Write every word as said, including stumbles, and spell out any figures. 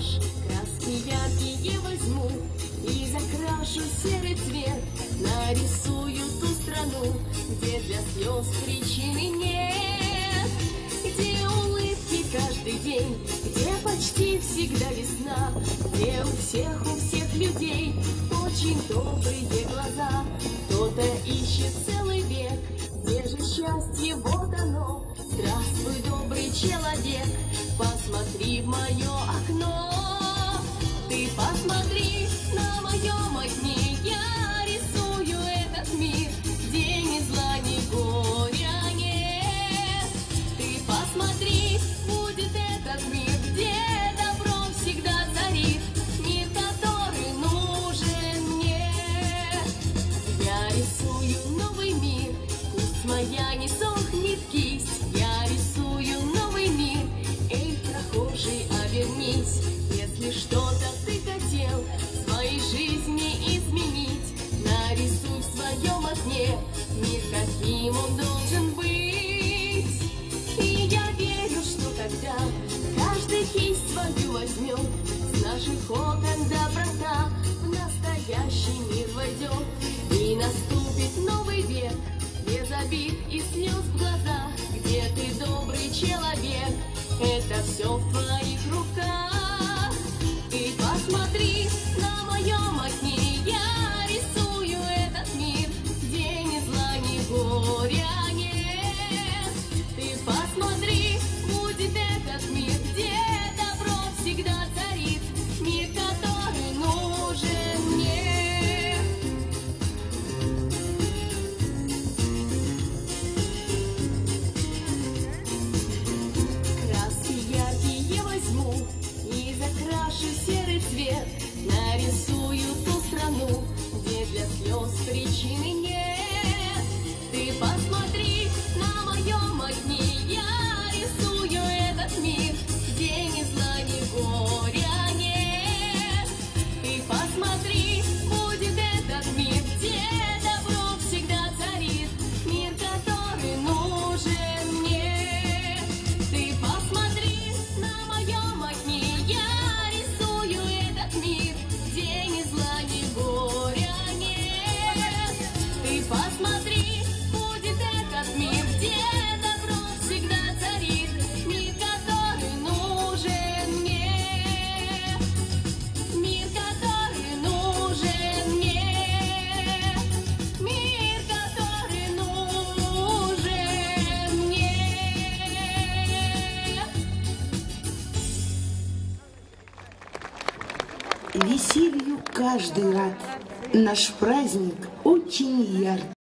ложь. Краски яркие возьму и закрашу серый цвет. Нарисую ту страну, где для слез причины нет. Где улыбки каждый день, где почти всегда весна. Где у всех, у всех людей очень добрые глаза. Кто-то ищет целый век, где же счастье, вот оно. Здравствуй, добрый человек, посмотри в мое окно. Ты посмотри на моем окне, я рисую этот мир, где ни зла, ни горя нет. Ты посмотри, будет этот мир, где добро всегда царит, мир, который нужен мне. Я рисую новый мир, пусть моя не сохнет кисть. Я рисую новый мир, эй, прохожий, обернись. Если что-то ты хотел в своей жизни изменить, нарисуй в своем окне мир, каким он должен быть. И я верю, что тогда каждый кисть свою возьмет, с наших окон доброта в настоящий мир войдет. И наступит новый век, без обид и слез в глазах, где ты добрый человек, это все в твоих руках. Ты посмотри на моем окне, я рисую этот мир, где ни зла, ни горя нет. Ты посмотри, будет этот мир, где добро всегда царит, мир, который нужен мне. Краски яркие возьму и закрашу серый цвет. Нарисую ту страну, где для слез причины нет. Ты посмотри на моем окне, я рисую этот мир, где ни зла, ни горя нет. Ты посмотри, будет этот мир, где добро всегда царит, мир, который нужен мне. Ты посмотри на моем окне, я рисую этот мир, где ни зла, ни горя нет. Ты посмотри, будет этот мир, где добро всегда царит, мир, который нужен мне. Мир, который нужен мне. Мир, который нужен мне. Веселью каждый рад, наш праздник очень яркий.